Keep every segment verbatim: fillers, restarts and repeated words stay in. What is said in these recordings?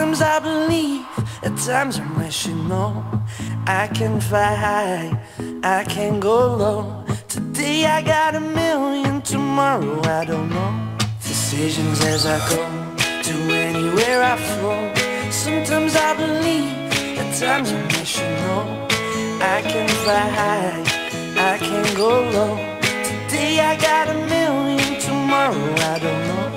Sometimes I believe, at times I'm wishing no. I can fly high, I can go low. Today I got a million, tomorrow I don't know. Decisions as I go, to anywhere I flow. Sometimes I believe, at times I'm wishing no. I can fly high, I can go low. Today I got a million, tomorrow I don't know.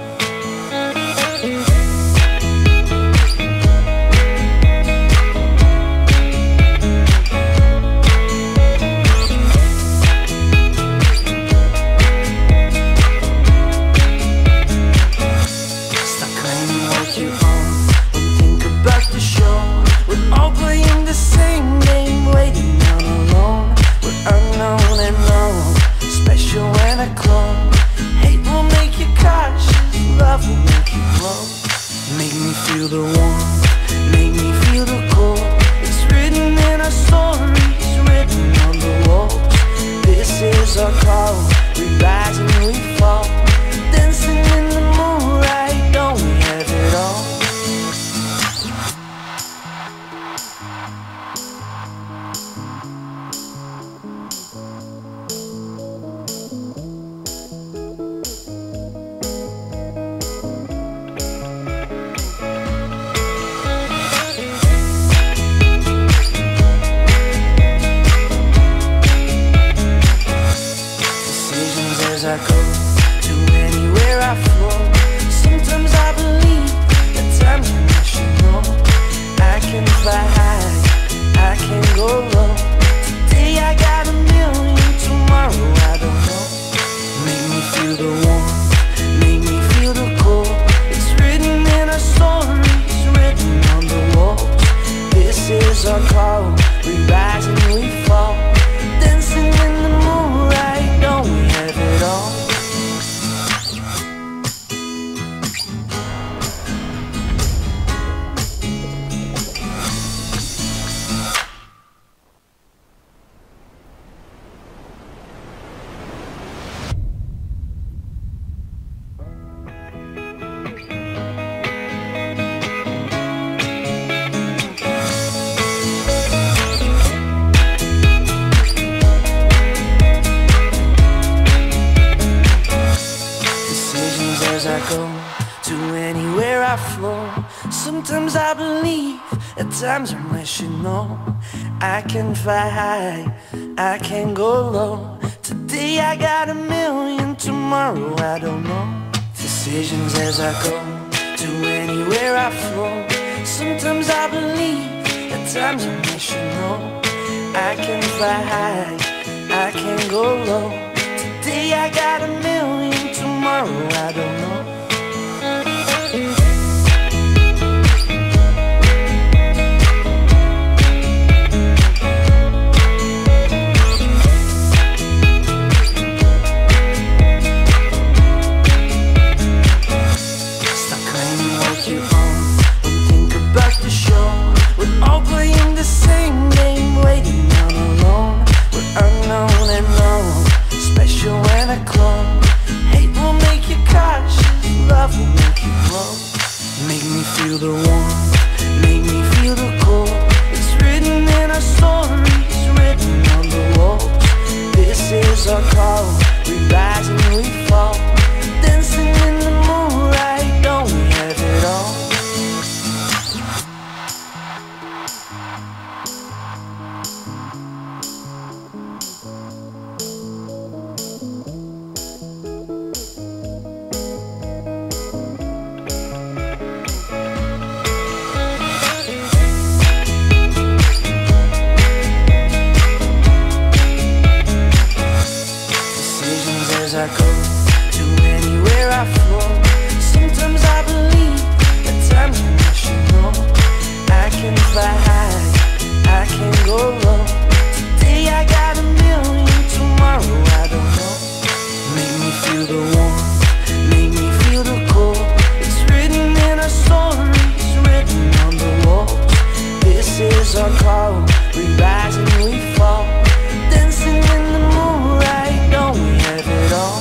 Feel the warmth, make me feel the cold. It's written in our stories, written on the walls. This is our call, we rise and we fall. Dancing in the moonlight, don't we have it all? I go to anywhere I flow. Sometimes I believe, at times I wish you know. I can fly high, I can go low. Today I got a million, tomorrow I don't know. Make me feel the warmth, make me feel the cold. It's written in our stories, written on the walls. This is our call, we rise and we fall. Dancing in the moonlight, don't we have it all? As I go to anywhere I flow. Sometimes I believe, at times I'm wishing no. I can fly high, I can go low. Today I got a million, tomorrow I don't know. Decisions as I go to anywhere I flow. Sometimes I believe, at times I'm wishing no. I can fly high, I can go low. Today I got a million, tomorrow I don't know. Stop claiming what you own, don't think about the show. We're all playing the same game, waiting on alone. We're unknown and known, special when I clone. Hate will make you cautious, love will make you glow. Make me feel the warmth, make me feel the cold. It's written in our stories, written on the walls. This is our call, we rise and we fall. Dancing in the moonlight, don't we have it all? As I go to anywhere I flow. Sometimes I believe, at times I wish you know. I can fly high, I can go low. Today I got a million, tomorrow I don't know. Make me feel the warmth, make me feel the cold. It's written in our stories, written on the walls. This is our call, we rise and we fall. Dancing in the moonlight, don't we have it all?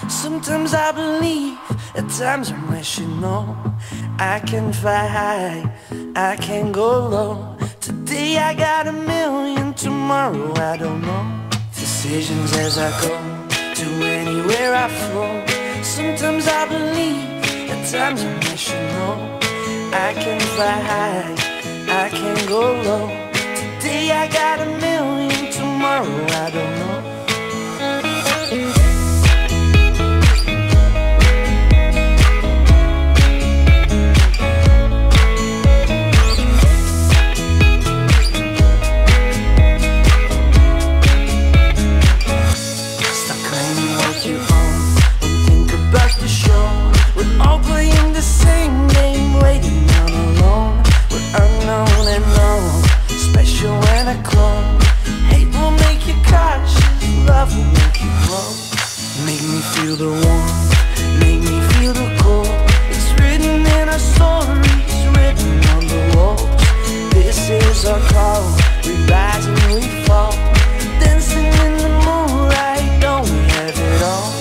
Sometimes I believe, at times I'm wishing no. I can fly high, I can go low. Today I got a million, tomorrow I don't know. Decisions as I go, to anywhere I flow. Sometimes I believe, at times I'm wishing no. I can fly high, I can go low. Today I got a million, tomorrow I don't know. Feel the warmth, make me feel the cold. It's written in our stories, written on the walls. This is our call, we rise and we fall. Dancing in the moonlight, don't we have it all?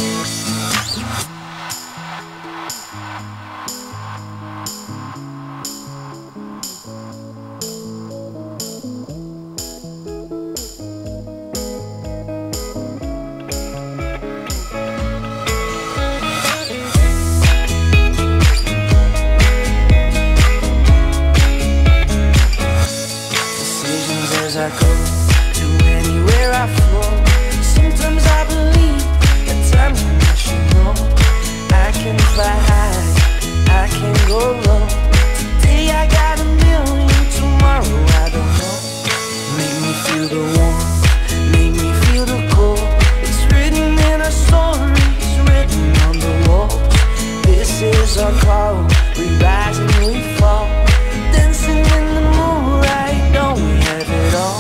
I go to anywhere I flow. Sometimes I believe, at times I wish you know. I can fly high, I can go low. Today I got a million, tomorrow I don't know. Make me feel the warmth, make me feel the cold. It's written in our stories, written on the walls. This is our call, we rise and we fall. Dancing in the moonlight, don't we have it all?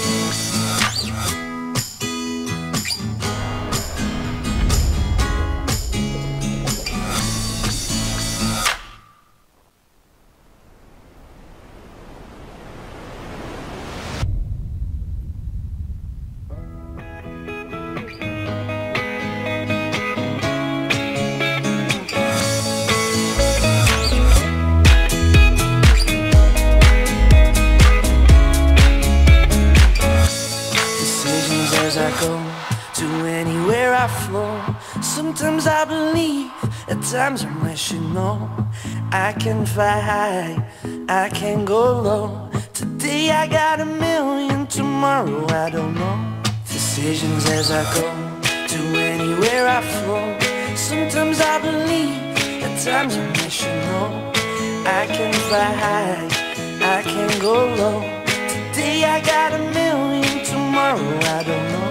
As I go to anywhere I flow. Sometimes I believe, at times I'm wishing no. I can fly high, I can go low. Today I got a million, tomorrow I don't know. Decisions as I go to anywhere I flow. Sometimes I believe, at times I'm wishing no. I can fly high, I can go low. Today I got a million, tomorrow I don't know.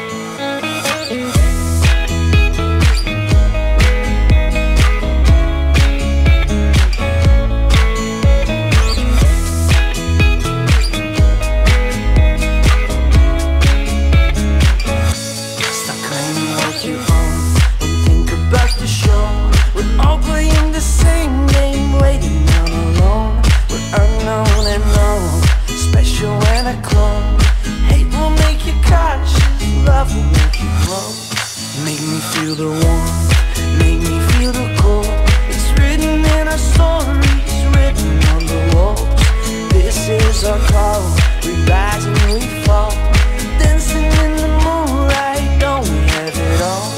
Stop claiming what you own and think about the show. We're all playing the same game, waiting down alone. We're unknown and known, special when I clone. Hate will make you cautious, love will make you grow. Make me feel the warmth, make me feel the cold. It's written in our stories, written on the walls. This is our call, we rise and we fall. Dancing in the moonlight, don't we have it all?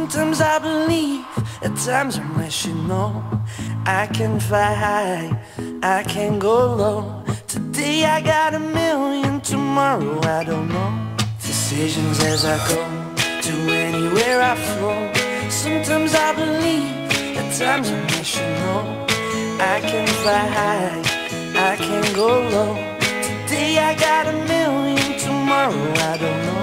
Sometimes I believe, at times I'm wishing no. I can fly high, I can go low. Today I got a million, tomorrow I don't know. Decisions as I go, to anywhere I flow. Sometimes I believe, at times I'm wishing no. I can fly high, I can go low. Today I got a million, tomorrow I don't know.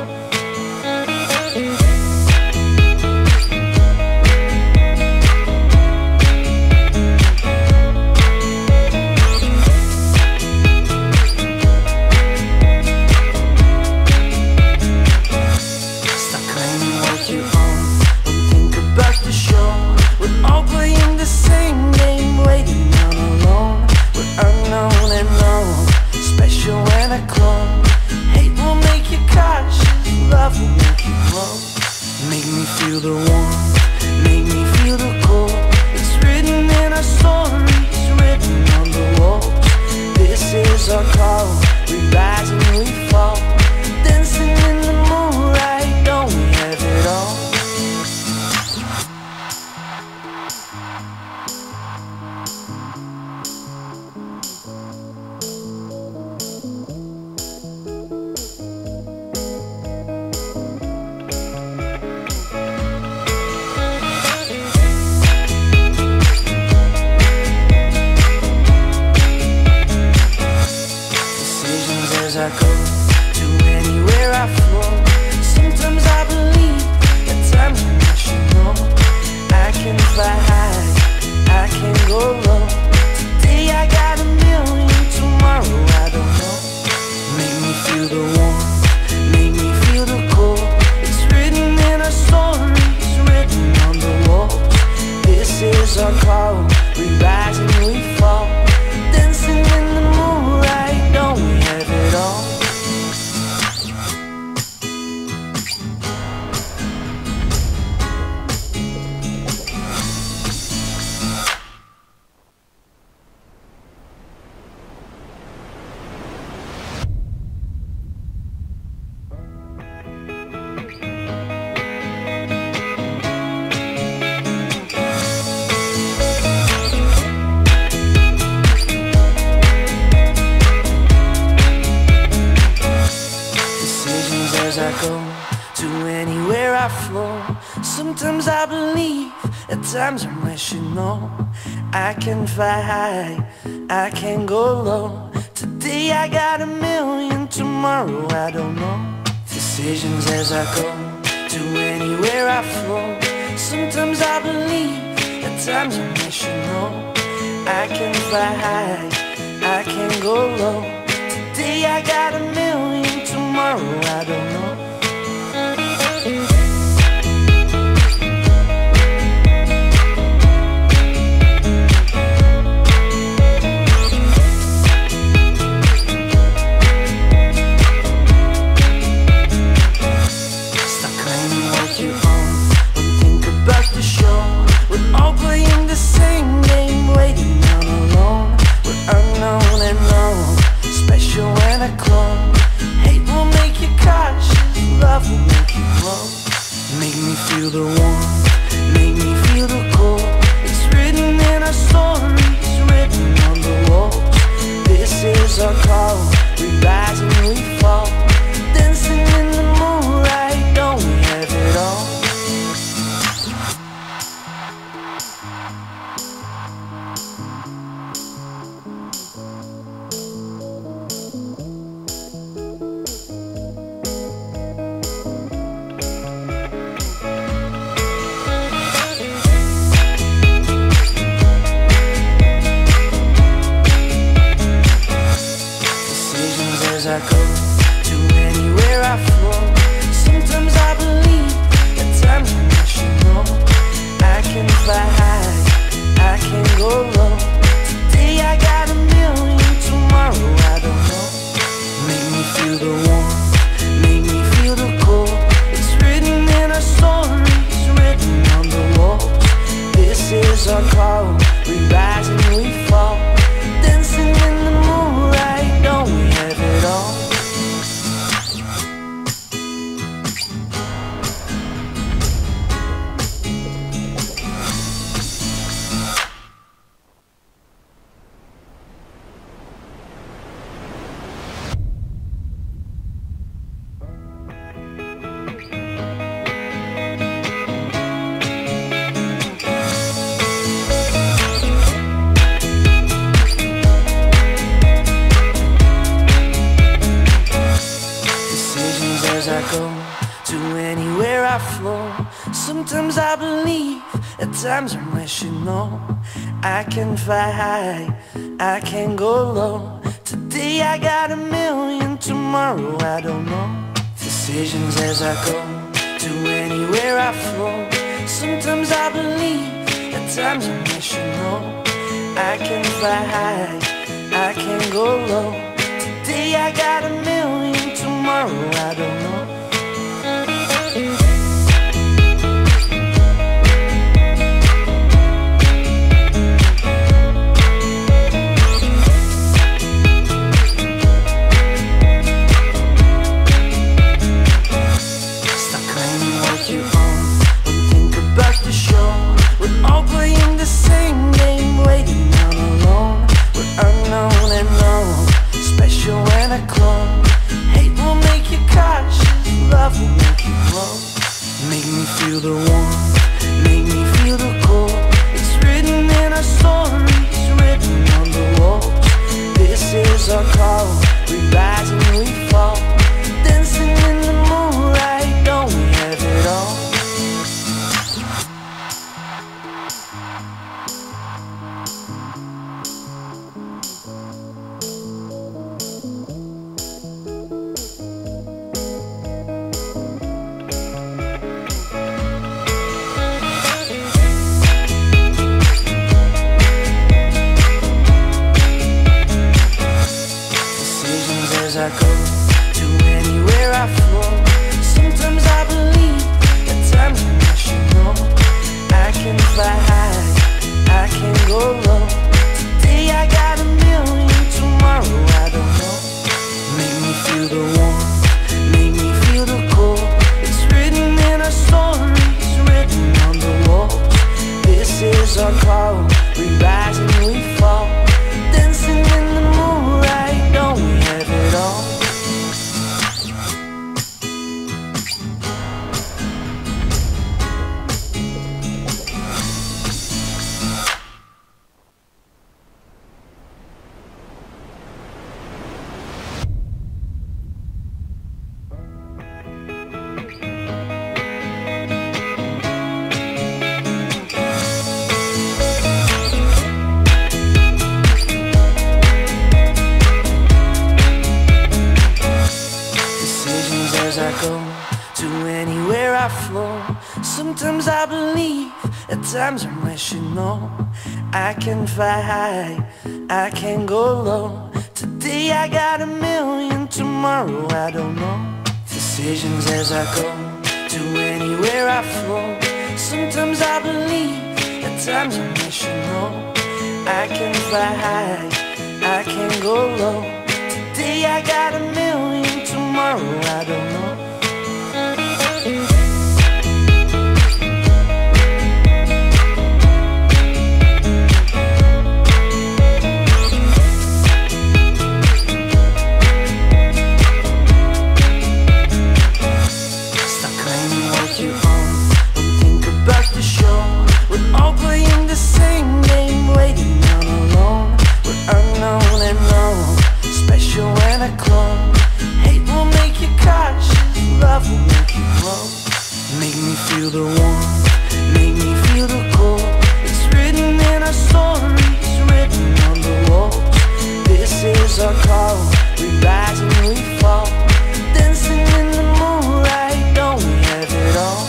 Make me feel the warmth, make me feel the cold. It's written in our stories, written on the walls. This is our call, we rise and we fall. Dancing in the moonlight, don't we have it all? As I go, to anywhere I flow. Sometimes I believe, at times I wish you know. I can fly high, I can go low. Today I got a million, tomorrow I don't know. Make me feel the warmth, make me feel the cold. It's written in our stories, written on the walls. This is our call, we rise and we fall. Dancing in the moonlight, don't we have it all? As I go, to anywhere I flow. Sometimes I believe, at times I'm wishing no. I can fly high, I can go low. Today I got a million, tomorrow I don't know. Decisions as I go, to anywhere I flow. Sometimes I believe, at times I'm wishing no. I can fly high, I can go low. Today I got a million, tomorrow I don't know. Stop claiming what you own, and think about the show. We're all playing the same game, waiting on alone. We're unknown and known, special when I clone. Hate will make you cautious, Sometimes I believe, at times I wish you know I can fly high, I can go low. Today I got a million, tomorrow I don't know. Decisions as I go, to anywhere I flow. Sometimes I believe, at times I wish you know I can fly high, I can go low. Today I got a million, tomorrow I don't know. Make me feel the warmth, make me feel the cold. It's written in our stories, written on the walls. This is our call, we rise and we fall. Dancing in the moonlight, don't we have it all? I go to anywhere I flow. Sometimes I believe, at times I wish you know I can fly high, I can go low. Today I got a million, tomorrow I don't know. Make me feel the warmth, make me feel the cold. It's written in our stories, written on the walls. This is our call, we rise and we fall. Dancing in the moonlight, don't we have it all? As I go to anywhere I flow. Sometimes I believe, at times I wish you know I can fly high, I can go low. Today I got a million, tomorrow I don't know. Decisions as I go to anywhere I flow. Sometimes I believe, at times I wish you know I can fly high, I can go low. Today I got a million, tomorrow I don't know. Stop claiming what you own, don't think about the show. We're all playing the same game, waiting on alone. We're unknown and known, special when I clone. Hate will make you cautious, love will make you grow. Make me feel the warmth, make me feel the cold. It's written in our stories, written on the walls. This is our call, we rise and we fall. Dancing in the moonlight, don't we have it all?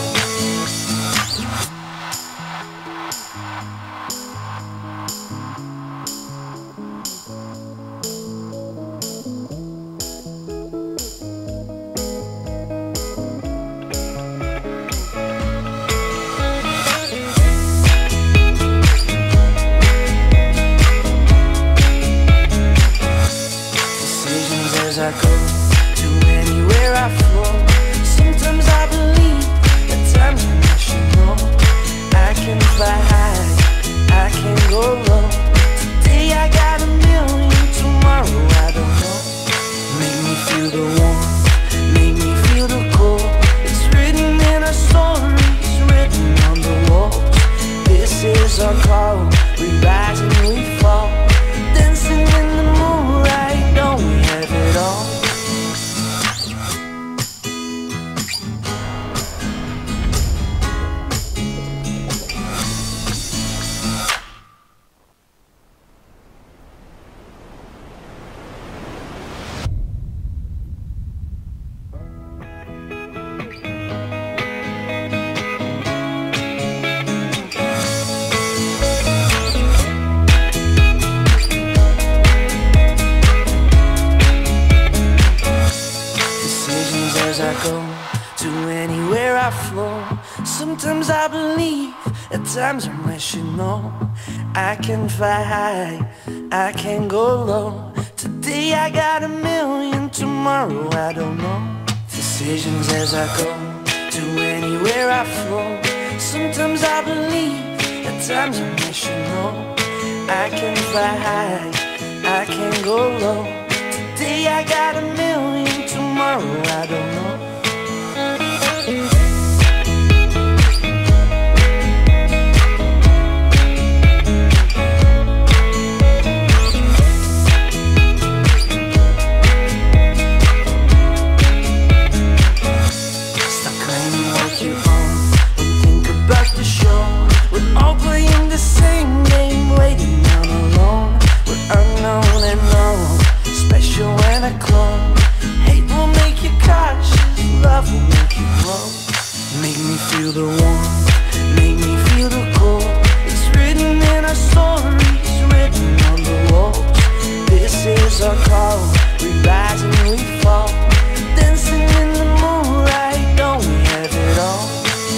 As I go to anywhere I flow. Sometimes I believe, at times I wish you know I can fly high, I can go low. Today I got a million, tomorrow I don't know. Make me feel the warmth, make me feel the cold. It's written in our stories, written on the walls. This is our call, we rise and we fall. Dancing in the moonlight, don't we have it all? Sometimes I believe, at times I'm rational. I can fly high, I can go low. Today I got a million, tomorrow I don't know. Decisions as I go, to anywhere I flow. Sometimes I believe, at times I'm rational. I can fly high, I can go low. Today I got a million, tomorrow I don't know. Make me feel the warmth, make me feel the cold. It's written in our stories, written on the walls. This is our call, we rise and we fall. Dancing in the moonlight, don't we have it all?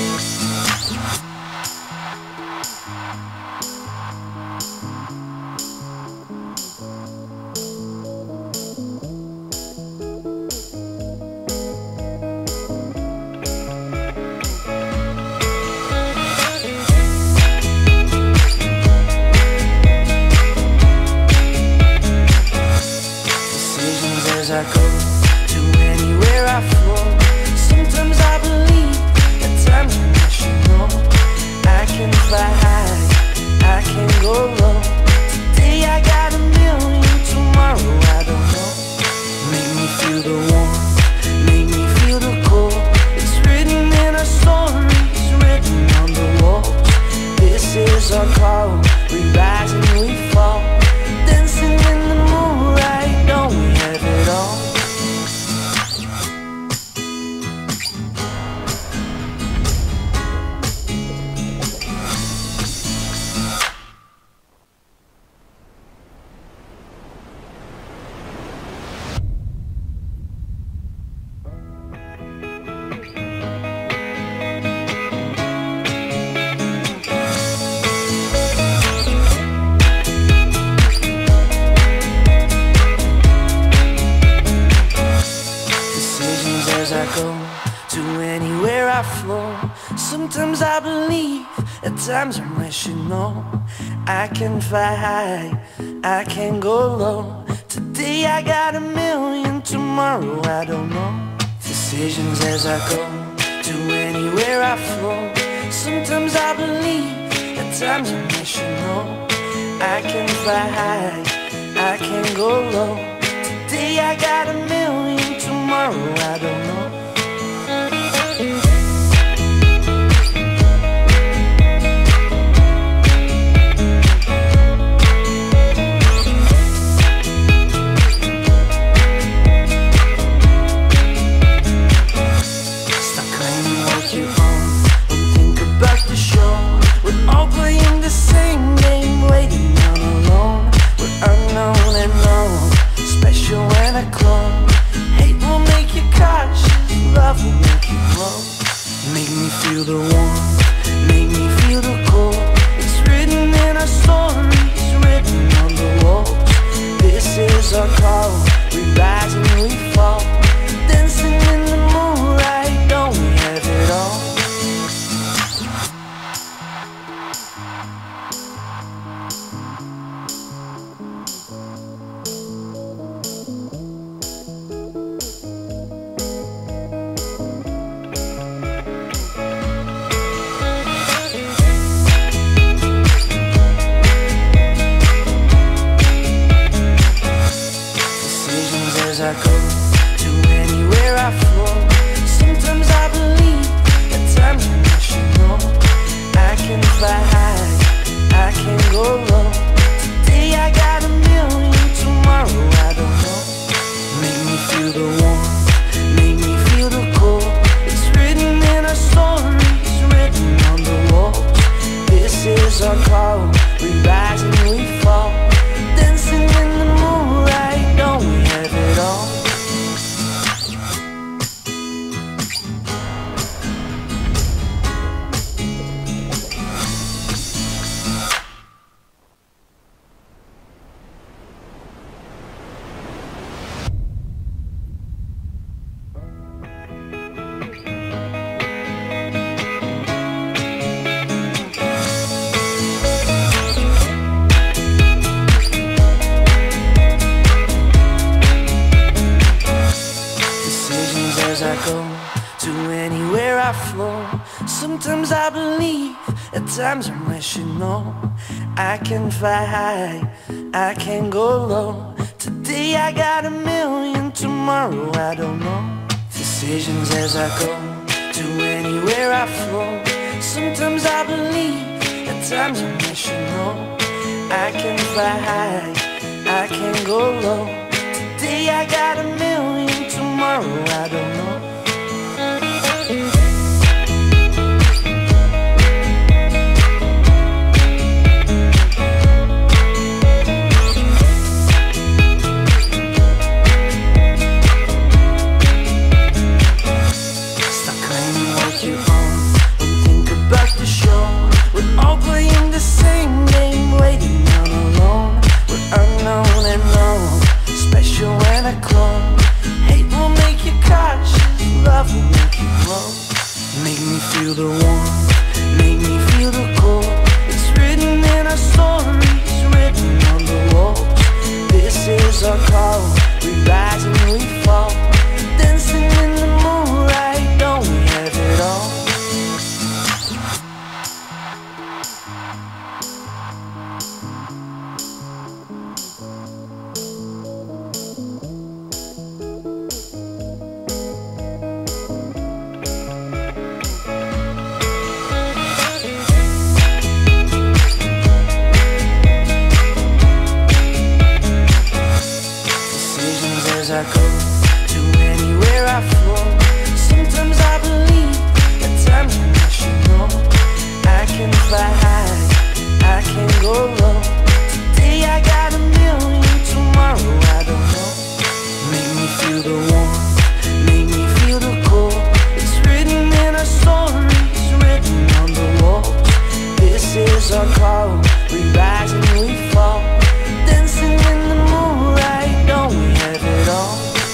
I go to anywhere I flow. Sometimes I believe, at times I'm rational. I can fly high, I can go low. Today I got a million, tomorrow I don't know. Make me feel the warmth, make me feel the cold. It's written in our stories, written on the walls. This is our call, we rise and we fall. Dancing in the moonlight, don't we have it all? As I go to anywhere I flow. Sometimes I believe, at times I'm rational. I can fly high, I can go low. Today I got a million, tomorrow I don't know. Decisions as I go to anywhere I flow. Sometimes I believe, at times I'm rational. I can fly high, I can go low. Today I got a million, tomorrow I don't know. Stop claiming what you own and think about the show. We're all playing the same game, waiting on alone. We're unknown and known, special when I clone. Hate will make you cautious, love will make you grow. Make me feel the warmth, make me feel the cold. It's written in our stories, written on the walls. This is our call, we rise and we fall. Dancing in the moonlight, don't we have it all? As I go to anywhere I flow. Sometimes I believe, at times I'm rational. I can fly high, I can go low. Today I got a million, tomorrow I don't know. Make me feel the warmth, make me feel the cold. It's written in our stories, written on the walls. This is our call, we rise and we fall. Dancing in the moonlight, don't we have it all? flow. Sometimes I believe, at times I wish you know. I can fly high, I can go low. Today I got a million, tomorrow I don't know. Decisions as I go, to anywhere I flow. Sometimes I believe, at times I wish you know. I can fly high, I can go low. Today I got a million, tomorrow I don't know. Feel the warmth, make me feel the cold. It's written in our stories, written on the walls. This is our call, we rise and we fall. Dancing in the moonlight, don't we have it all? I go to anywhere I flow. Sometimes I believe, at times I wish you know. I can fly high, I can go low. Today I got a million, tomorrow I don't know. Make me feel the warmth, make me feel the cold. It's written in our stories, written on the walls. This is our call, we rise and we fall. Dancing in the moonlight, don't we have it all?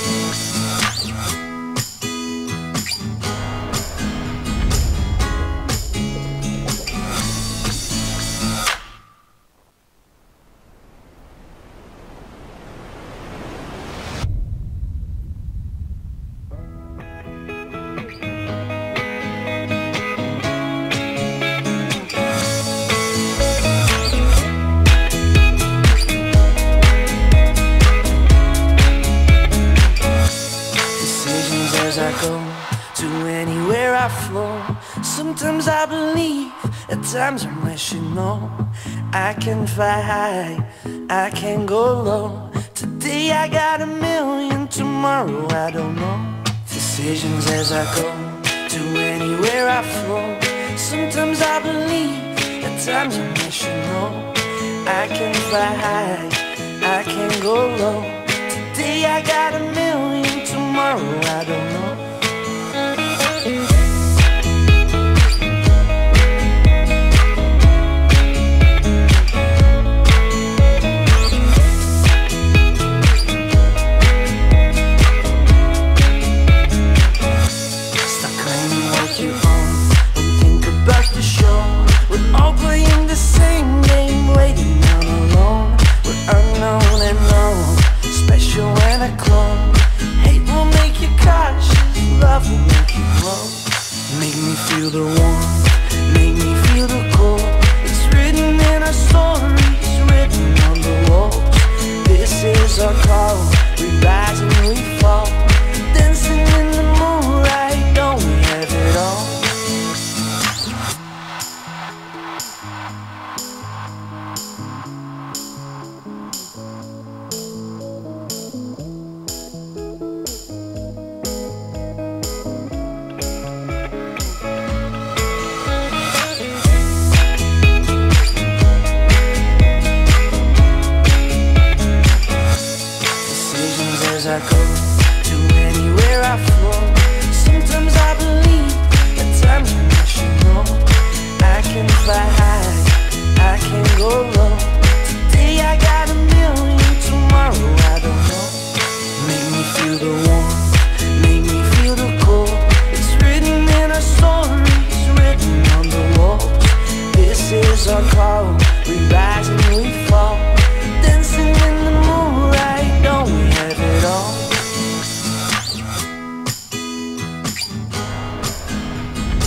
I go to anywhere I flow. Sometimes I believe, at times I wish you know. I can fly high, I can go low. Today I got a million, tomorrow I don't know. Decisions as I go to anywhere I flow. Sometimes I believe, at times I wish you know. I can fly high, I can go low. Today I got a million, tomorrow I don't know. Stop claiming what you own and think about the show. We're all playing the same game, waiting down alone. We're unknown and known, special when I clone. Hate will make you cautious, love will make you glow. Make me feel the warmth, make me feel the cold. It's written in our stories, written on the walls. This is our call, we rise and we fall. Dancing in the moonlight, don't we have it all? I go to anywhere I flow. Sometimes I believe, at times I wish you know. I can fly high, I can go low. Today I got a million, tomorrow I don't know. Make me feel the warmth, make me feel the cold. It's written in our stories, written on the walls. This is our call, we rise and we fall. Dancing in the moonlight, don't we have it all?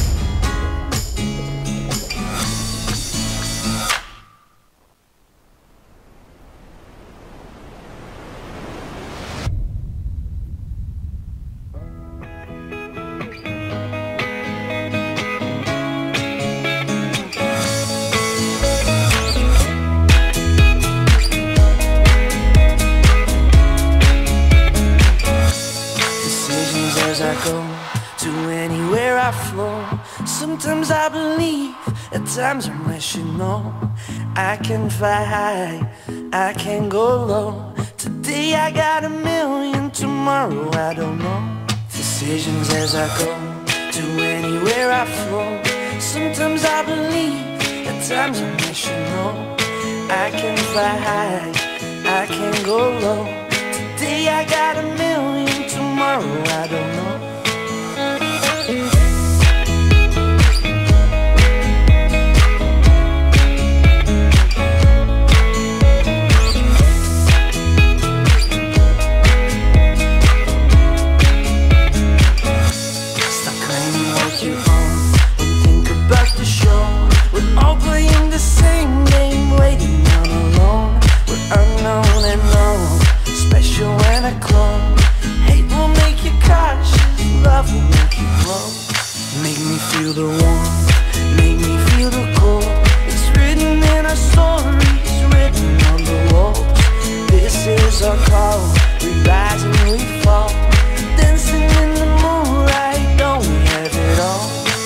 go, to anywhere I flow. Sometimes I believe, at times I'm rational. I can fly high, I can go low. Today I got a million, tomorrow I don't know. Decisions as I go, to anywhere I flow. Sometimes I believe, at times I'm rational. I can fly high, I can go low. Today I got a million, tomorrow I don't know. Stop claiming what you own and think about the show. We're all playing the same game, waiting on alone. We're unknown and known, special when I clone. Hate will make you cautious, love will make you grow. Make me feel the warmth, make me feel the cold. It's written in our stories, written on the walls. This is our call, we rise and we fall. Dancing in the moonlight, don't we have it all?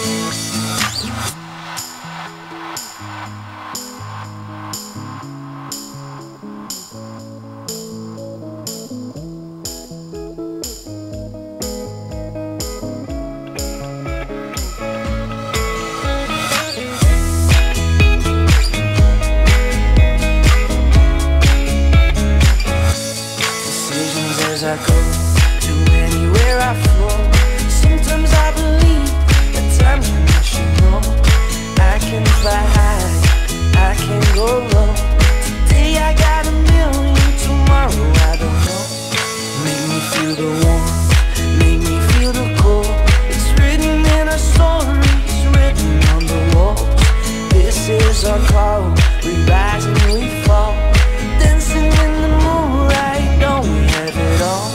As I go, to anywhere I flow. Sometimes I believe, at times I'm rational. I can fly high, I can go low. Today I got a million, tomorrow I don't know. Make me feel the warmth, make me feel the cold. It's written in our stories, written on the walls. This is our call, we rise and we fall. Dancing in the moonlight, don't we have it all?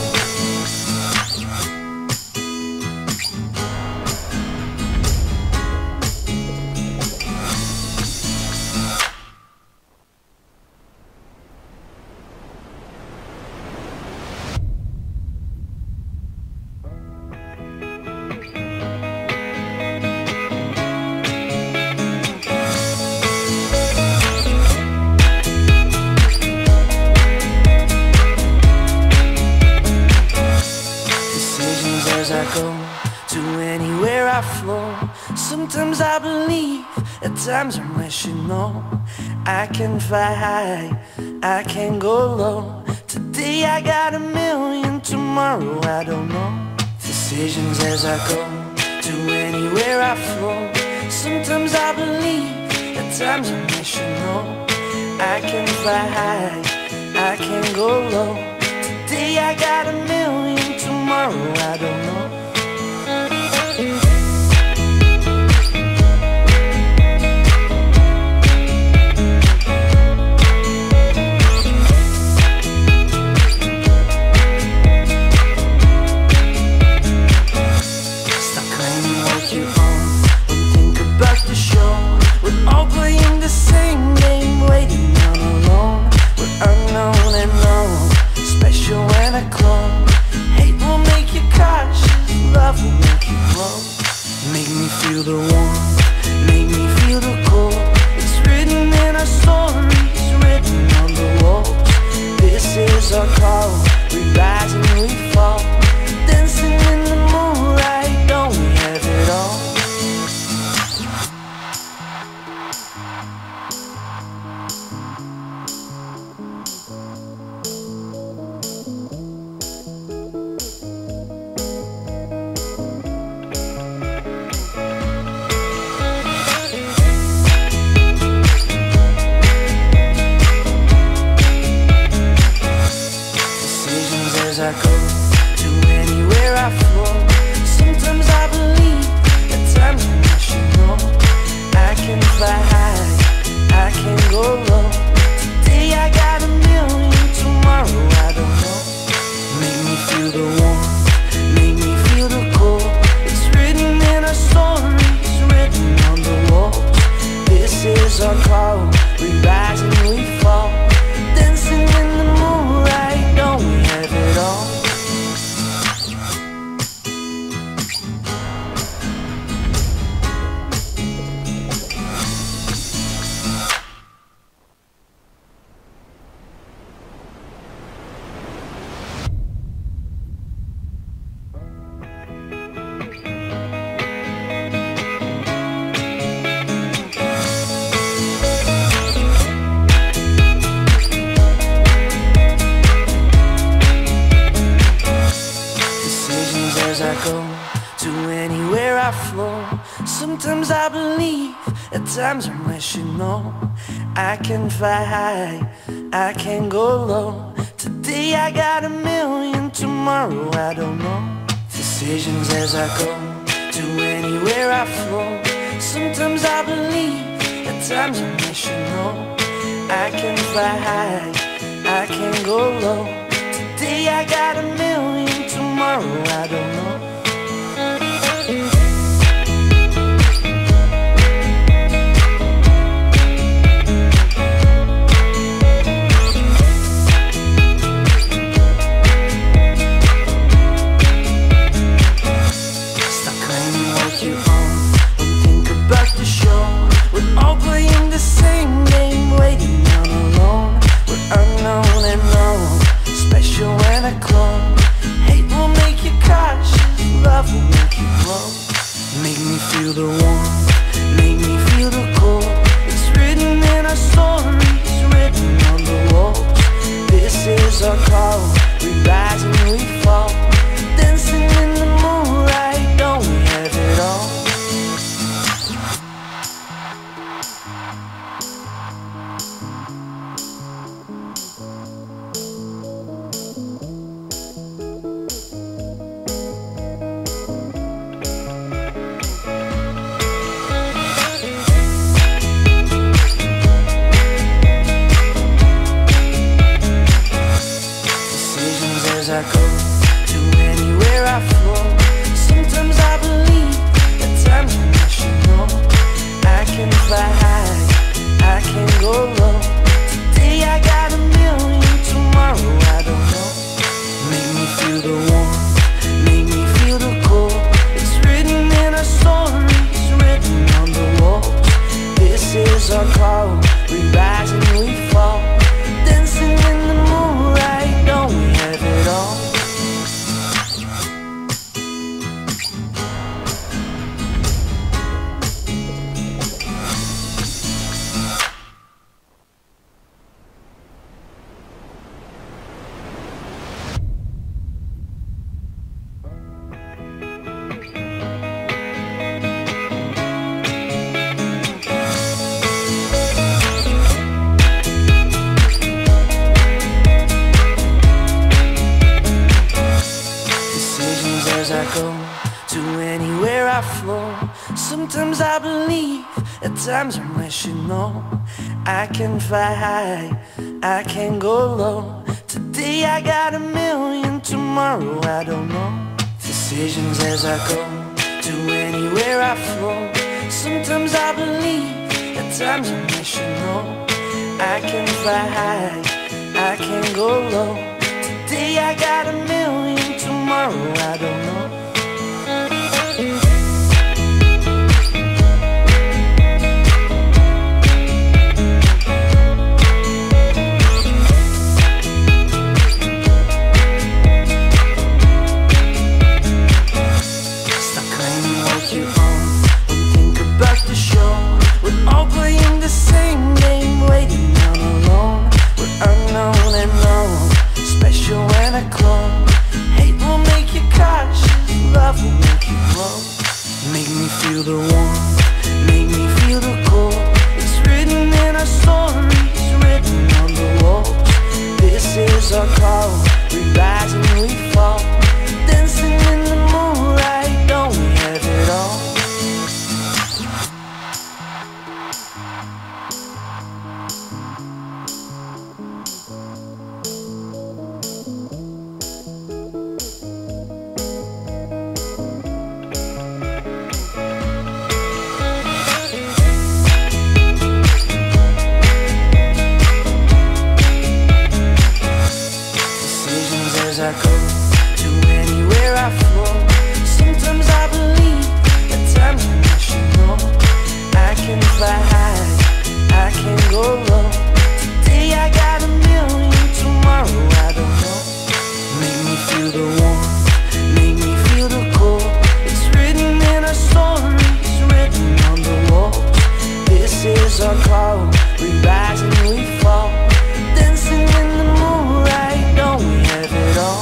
As I go, to anywhere I flow. Sometimes I believe, at times I'm rational. I can fly high, I can go low. Today I got a million, tomorrow I don't know. Decisions as I go, to anywhere I flow. Sometimes I believe, at times I'm rational. I can fly high, I can go low. Today I got a million, tomorrow I don't know. Stop claiming what you own and think about the show. We're all playing the same game, waiting on alone. We're unknown and known, special when I clone. Hate will make you cautious, love will make you grow. Make me feel the warmth, make me feel the cold. It's written in our stories, written on the walls. This is our call, we rise and we fall. Dancing in the moonlight, don't we have it all? As I go, to anywhere I flow. Sometimes I believe, at times I'm rational. I can fly high, I can go low. Today I got a million, tomorrow I don't know. Make me feel the warmth, make me feel the cold. It's written in our stories, written on the walls. This is our call, we rise and we fall. Dancing in the moonlight, don't we have it all? Sometimes I believe, at times I wish you know I can fly high, I can go low. Today I got a million, tomorrow I don't know. Decisions as I go, to anywhere I flow. Sometimes I believe, at times I wish you know I can fly high, I can go low. Today I got a million, tomorrow I don't know. Make me feel the warmth, make me feel the cold. It's written in our stories, written on the walls. This is our call, we rise and we fall. Dancing in the moonlight, don't we have it all? I go to anywhere I flow. Sometimes I believe, at times I wish you know I can fly high, I can go low. Today I got a million, tomorrow I don't know. Make me feel the warmth, make me feel the cold. It's written in our stories, written on the walls. This is our call, we rise and we fall. Dancing in the moonlight, don't we have it all? As I go to anywhere I flow. Sometimes I believe, at times I wish you know I can fly high, I can go low. Today I got a million, tomorrow I don't know. Decisions as I go to anywhere I flow. Sometimes I believe, at times I wish you know I can fly high, I can go low. Today I got a million, tomorrow I don't know. Stop claiming what you own and think about the show. We're all playing the same game, waiting down alone. We're unknown and known, special when I clone. Hate will make you cautious, love will make you grow. Make me feel the warmth, make me feel the cold. It's written in our stories, written on the walls. This is our call, we rise and we fall. Dancing in the moonlight, don't we have it all? As I go to anywhere I flow. Sometimes I believe, at times I wish you know I can fly high, I can go low. Today I got a million, tomorrow I don't know. Make me feel the warmth, make me feel the cold. It's written in our stories, written on the walls. This is our call, we rise and we fall. Dancing in the moonlight, don't we have it all?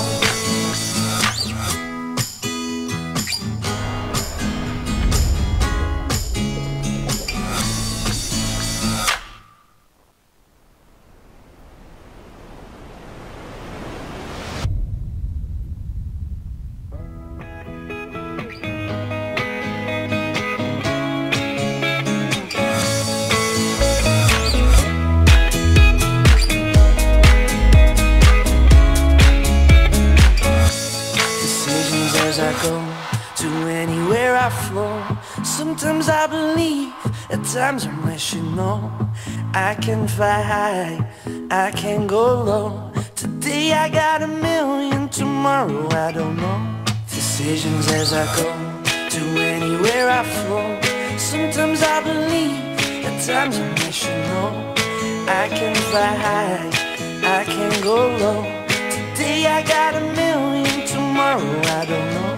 go, to anywhere I flow. Sometimes I believe, at times I wish you know. I can fly high, I can go low. Today I got a million, tomorrow I don't know. Decisions as I go, to anywhere I flow. Sometimes I believe, at times I wish you know. I can fly high, I can go low. Today I got a million, tomorrow I don't know.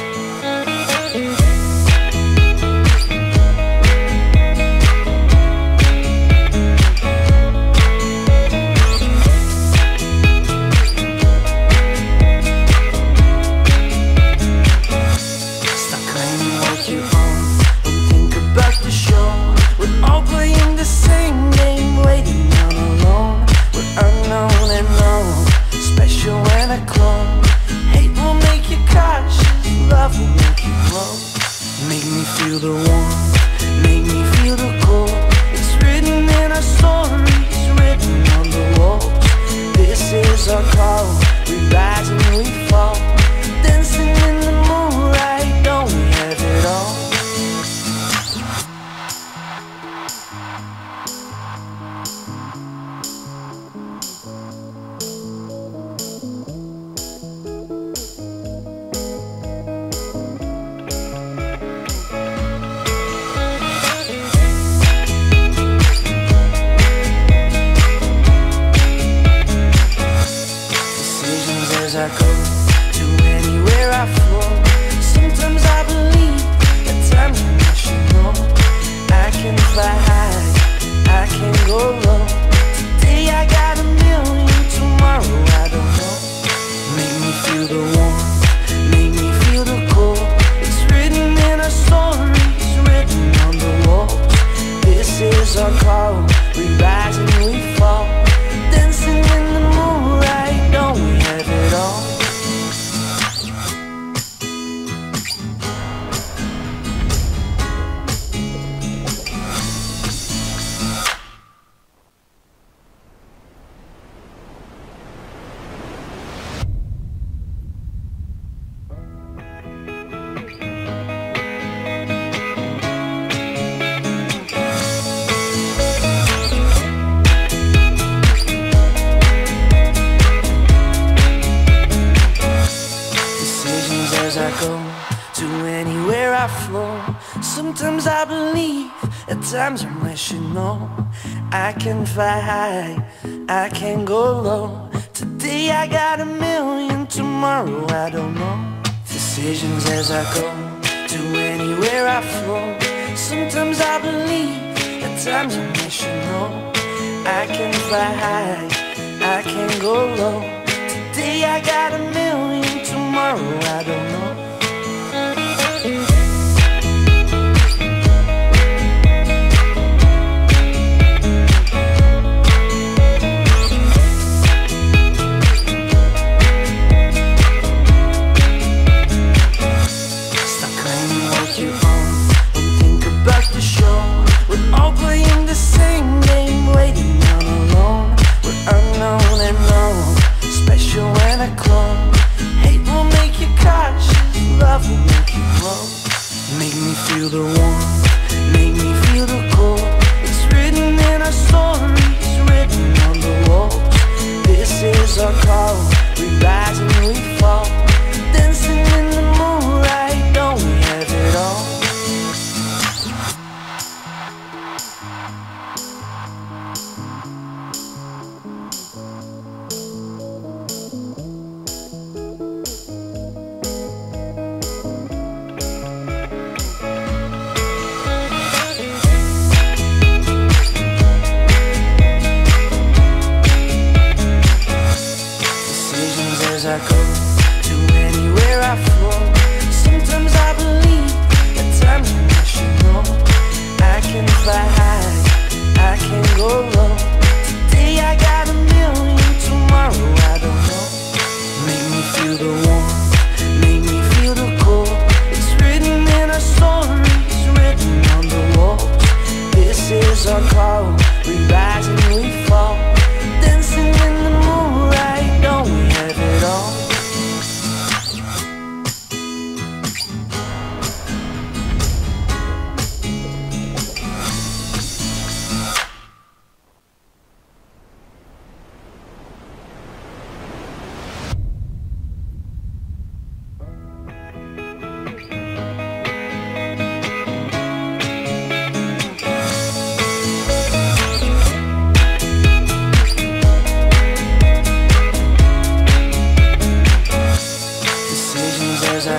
Feel the warmth, make me feel the cold. It's written in our stories, written on the walls. This is our call, we rise and we fall. Dancing in the moonlight, don't we have it all? I go, to anywhere I flow. Sometimes I believe, at times I wish you know. I can fly high, I can go low. Today I got a million, tomorrow I don't know. Make me feel the warmth, make me feel the cold. It's written in our stories, written on the walls. This is our call, we rise and we fall. Dancing in the moonlight, don't we have it all? As I go, to anywhere I flow. Sometimes I believe, at times I wish you know. I can fly high, I can go low. Today I got a million, tomorrow I don't know. Decisions as I go, to anywhere I flow. Sometimes I believe, at times I wish you know. I can fly high, I can go low. Today I got a million, tomorrow I don't know. Stop claiming what you own and think about the show. We're all playing the same game, waiting on alone. We're unknown and known, special when I clone. Hate will make you cautious, love will make you grow. Make me feel the warmth, make me feel the cold. It's written in our stories, written on the walls. This is our call, we rise and we fall. Dancing in the moonlight, don't we have it all? As I go, to anywhere I flow. Sometimes I believe, at times I wish you know. I can fly high, I can go low. Today I got a million, tomorrow I don't know. Make me feel the warmth, make me feel the cold. It's written in our stories, written on the walls. This is our call, we rise and we fall. Dancing in the moonlight, don't we have it all?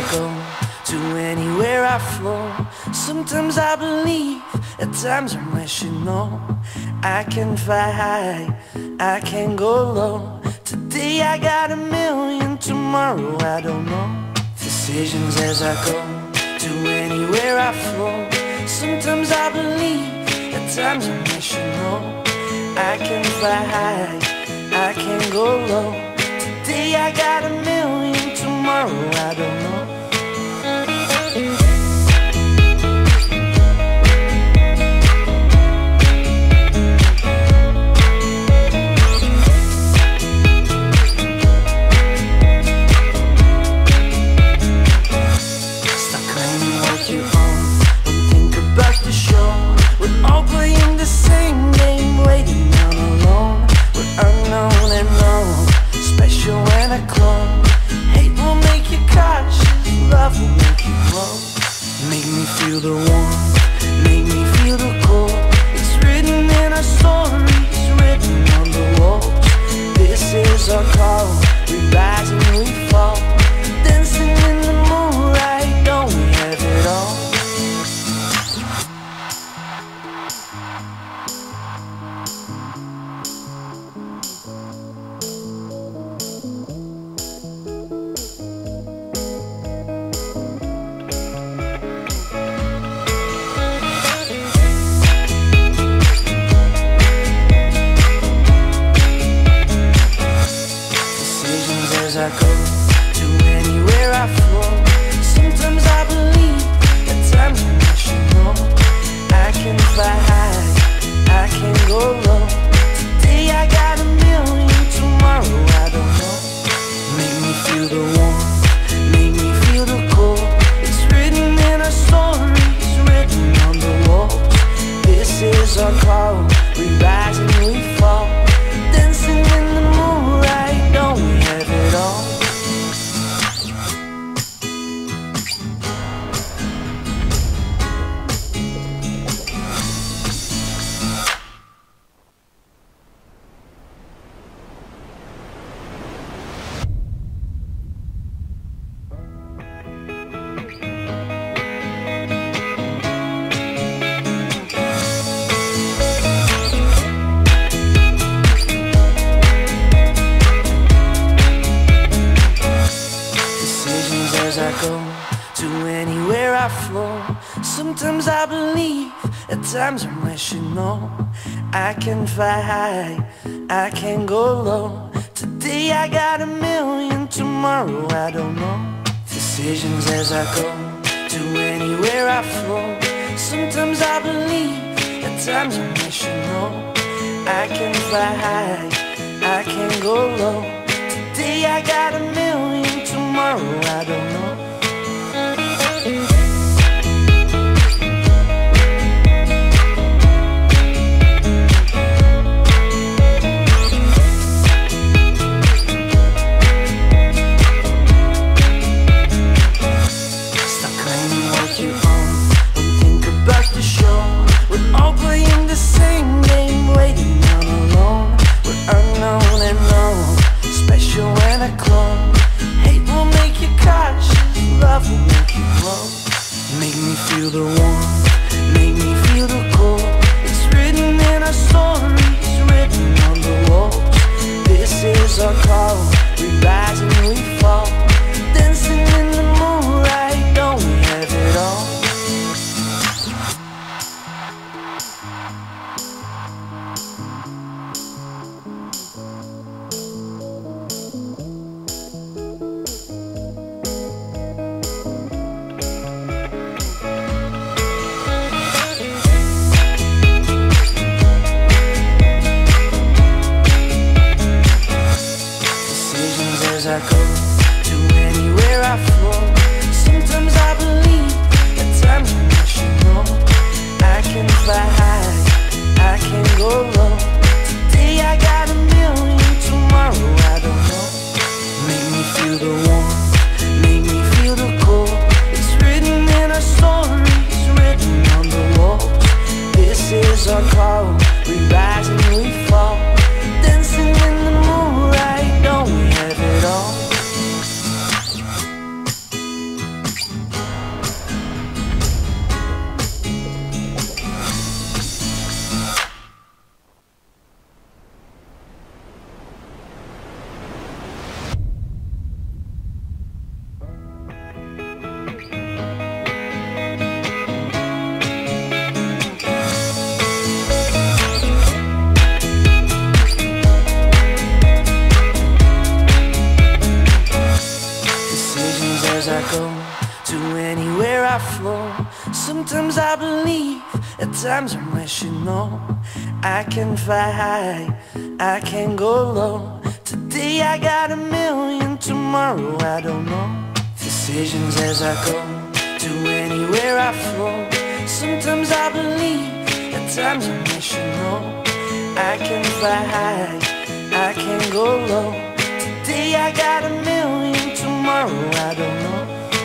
go, to anywhere I flow. Sometimes I believe, at times I wish you know. I can fly high, I can go low. Today I got a million, tomorrow I don't know. Decisions as I go, to anywhere I flow. Sometimes I believe, at times I wish you know. I can fly high, I can go low. Today I got a million, tomorrow I don't know. Feel the warmth, make me feel the cold. It's written in our stories, written on the walls. This is our call, we rise and we fall. Dancing in the moonlight, don't we have it all? I go, to anywhere I flow. Sometimes I believe, at times I wish you know. I can fly high, I can go low. Today I got a million, tomorrow I don't know. Make me feel the warmth, make me feel the cold. It's written in our stories, written on the walls. This is our call, we rise and we fall. Dancing in the moonlight, don't we have it all? As I go, to anywhere I flow. Sometimes I believe, at times I wish you know. I can fly high, I can go low. Today I got a million, tomorrow I don't know. Decisions as I go, to anywhere I flow. Sometimes I believe, at times I wish you know. I can fly high, I can go low. Today I got a million, tomorrow I don't know. Stop claiming what you own, don't think about the show. We're all playing the same game, waiting on alone. We're unknown and known, special when I clone. Hate will make you cautious, love will make you glow. Make me feel the warmth, make me feel the cold. It's written in our stories, written on the walls. This is our call, we rise and we fall. Dancing in the moonlight, don't we have it all? As I go, to anywhere I flow. Sometimes I believe, at times I wish you know. I can fly high, I can go low. Today I got a million, tomorrow I don't know. Make me feel the warmth, make me feel the cold. It's written in our stories, written on the walls. This is our call, we rise and we fall. Dancing in the moonlight, don't we have it all? as I go, to anywhere I flow. Sometimes I believe, at times I wish you know. I can fly high, I can go low. Today I got a million, tomorrow I don't know. Decisions as I go, to anywhere I flow. Sometimes I believe, at times I wish you know. I can fly high, I can go low. Today I got a million, tomorrow I don't know.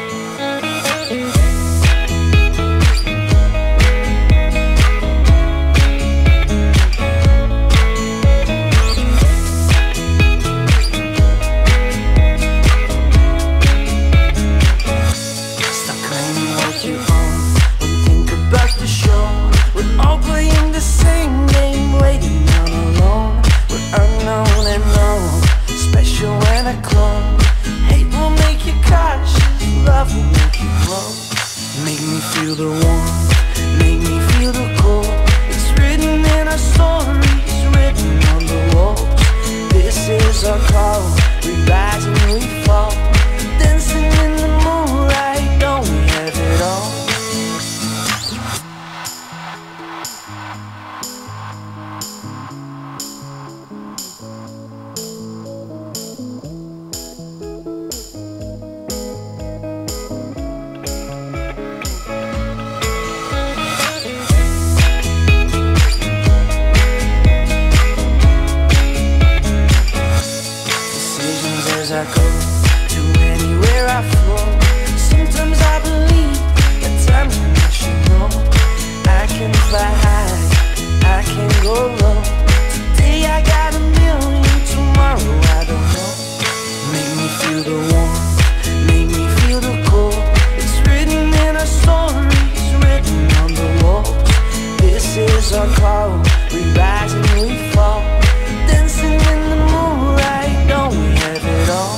Stop claiming what you own and think about the show. We're all playing the same game, waiting on alone. We're unknown and known, special when I clone. Hate will make you cautious, love will make you glow. Make me feel the warmth, make me feel the cold. It's written in our stories, written on the walls. This is our call, we rise and we fall. Dancing in the moonlight, don't we have it all? As I go, to anywhere I flow. Sometimes I believe, at times I wish you know. I can fly high, I can go low. Today I got a million, tomorrow I don't know. Make me feel the warmth, make me feel the cold. It's written in our stories, written on the walls. This is our call, we rise and we fall. Dancing in the moonlight, don't we have it all?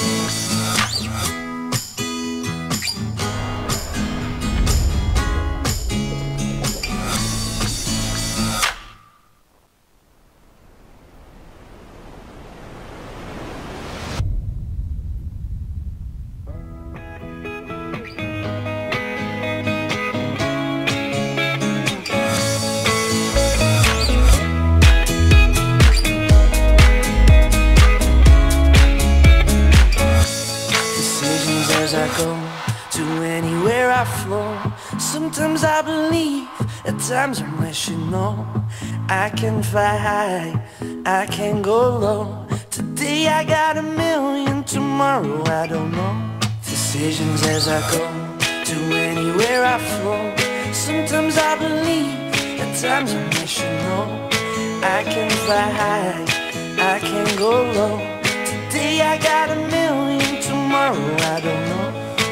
As I go, to anywhere I flow. Sometimes I believe, at times I wish you know. I can fly high, I can go low. Today I got a million, tomorrow I don't know. Decisions as I go, to anywhere I flow. Sometimes I believe, at times I wish you know. I can fly high, I can go low. Today I got a million, tomorrow I don't know.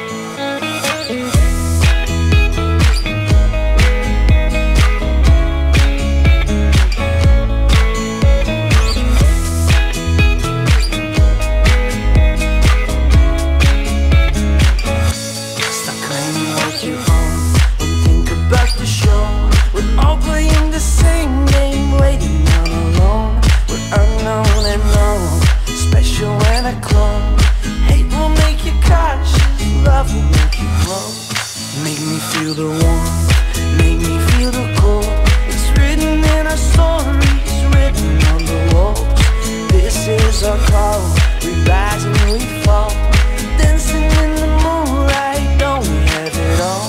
Stop claiming what you own and think about the show. We're all playing the same game, waiting on alone. We're unknown and known, special when I clone. Hate will make you cautious, love will make you glow. Make me feel the warmth, make me feel the cold. It's written in our stories, written on the walls. This is our call, we rise and we fall. Dancing in the moonlight, don't we have it all?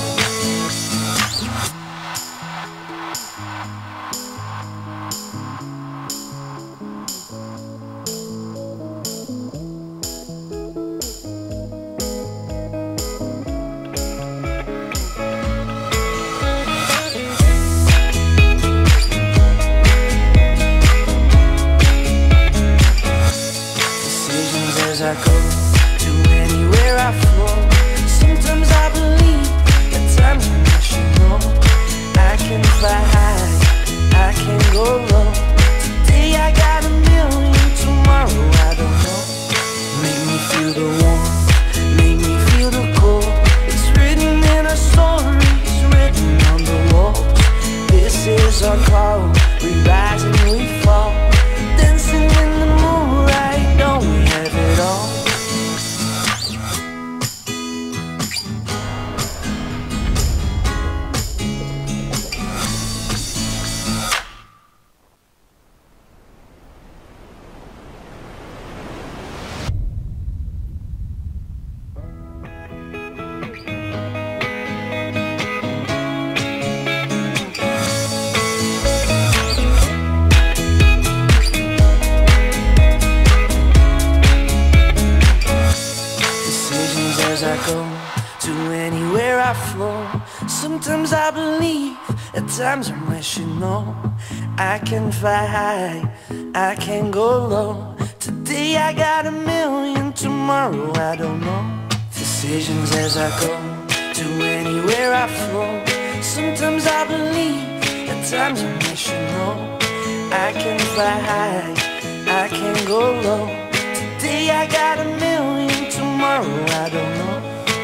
as I go, to anywhere I flow. Sometimes I believe, at times I'm rational. I can fly high, I can go low. Today I got a million, tomorrow I don't know. Decisions as I go, to anywhere I flow. Sometimes I believe, at times I'm rational. I can fly high, I can go low. Today I got a million, tomorrow I don't know.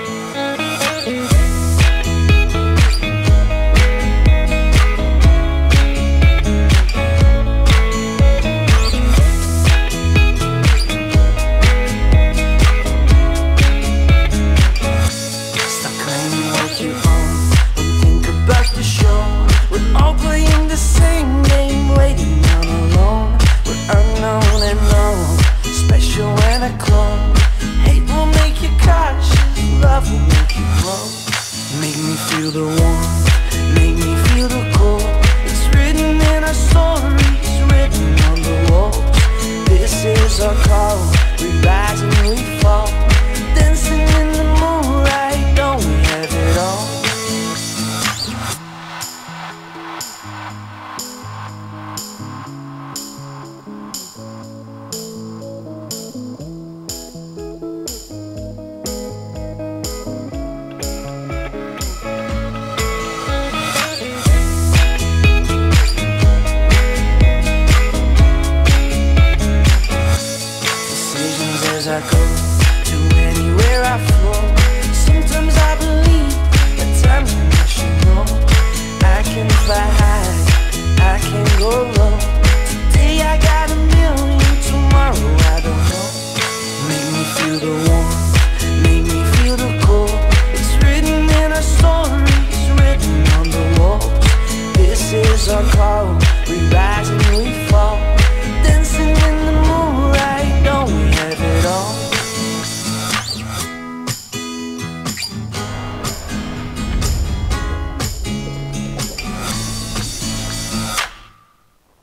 Stop claiming what you own and think about the show. We're all playing the same game, waiting on alone. We're unknown and known, special when I clone. Hate will make you cautious, love will make you grow. Make me feel the warmth, make me feel the cold. It's written in our stories, written on the walls. This is our call,